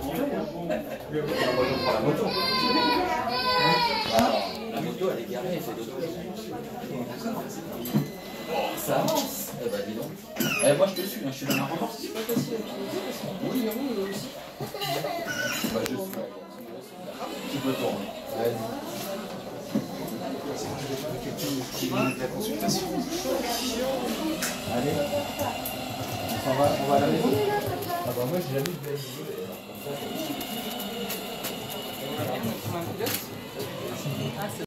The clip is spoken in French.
la moto. La moto, elle est garée, elle fait d'autres choses. Ça avance. Eh ben, dis donc. Moi, je te suis, hein, je suis dans la remorque. C'est pas facile à piloter. Oui, oui, aussi. Bah, je suis. Tu peux tourner. La consultation. Allez. On va à la maison. Ah bah moi j'ai jamais vu de la